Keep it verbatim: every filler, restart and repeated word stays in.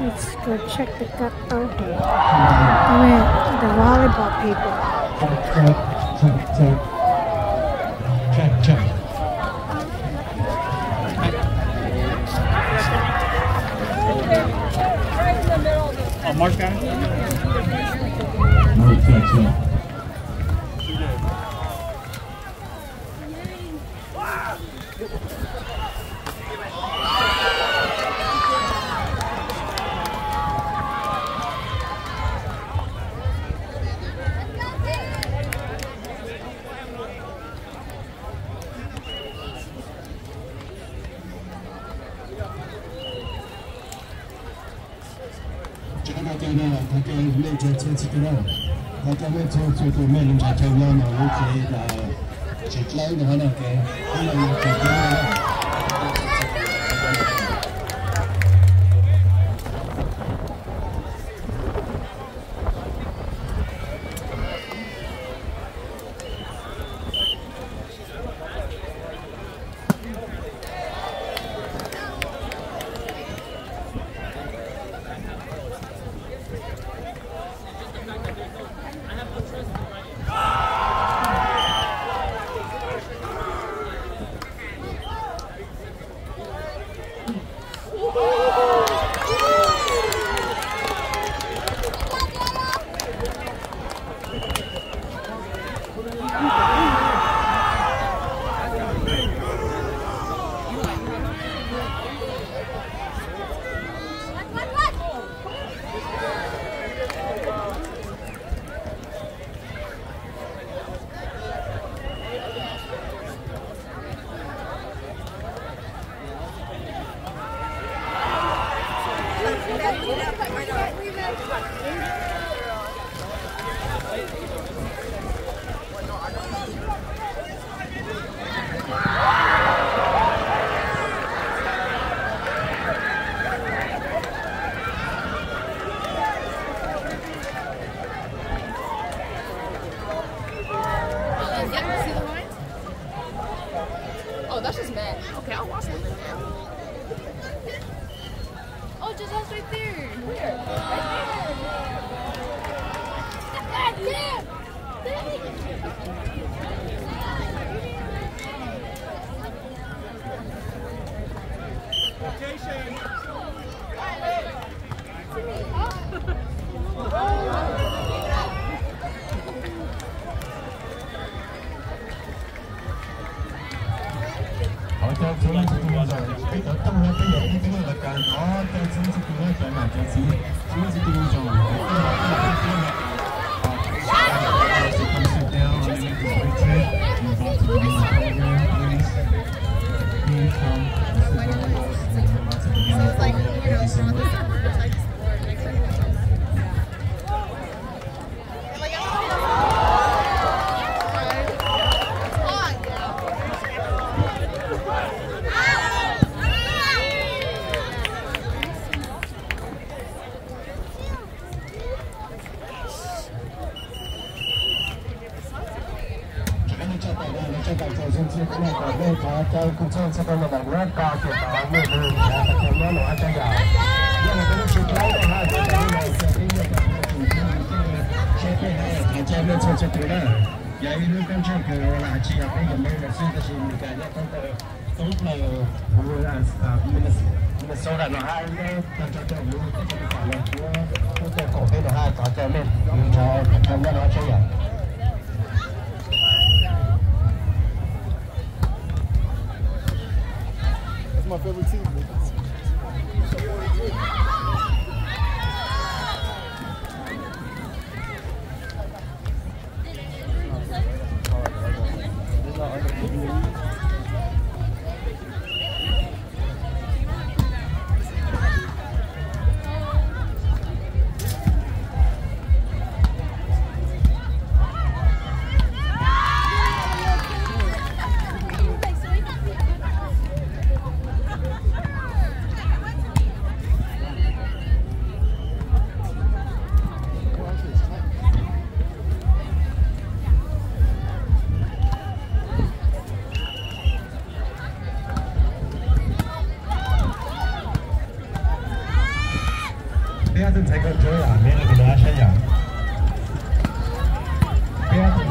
Let's go check the gut out here. I mean, the volleyball people. Check, check, check, check, check, check. Oh, Mark got it? Mark got it.大家呢，大家面前亲戚的呢，大家面前最多面临着这样的问题的，接下来的话呢，给他们解决了。 Oh, that's just men. Okay, I'll watch them then. Oh, just us right there. Where? Right there. Rotation. Cho chúng ta cùng nhau rồi, cái đó tâm là cái gì cái là càng có cái chính sách của cái là cái gì, chúng ta sẽ cùng nhau rồi. So come sit down and make this picture. You're about to begin the program, please. Please come, sit down with us, and we're about to begin the program. Thank you so much. Cho các trò dân chia các loại quả đây có cho cùng cho cho con là bằng rất cao kiểu đó người người đã tập trung nó là cho giàu nhưng mà cái lúc chụp lấy là hai cái này sẽ đi được cái chủ chế cái này thành chơi lên chơi chơi cái đó vậy lúc con chơi cái là chỉ là cái game là xuyên cái gì cái này con cái tốt là vừa là mình mình sau đó là hai cái cho cho cho mình cái cái quả là của của cái cổ cái là hai có chơi lên mình cho cho nó chơi giàu. My favorite team. Beaton take control, Mena Vinashaya. Beaton